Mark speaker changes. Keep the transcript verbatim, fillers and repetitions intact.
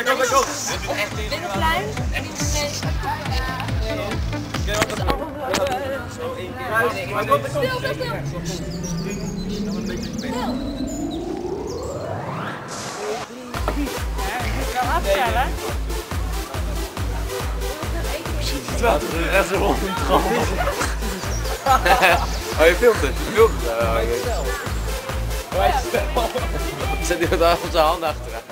Speaker 1: Let op, let op.
Speaker 2: Dit is klein.
Speaker 1: Maar kom, kom.
Speaker 2: Stil, stil, stil. Stil.
Speaker 3: Gaan afstellen.
Speaker 1: Het is echt zo rond in het gram. Oh, je filmt het? Je filmt het? Oh, je... Zet hij daar op zijn handen achteraan.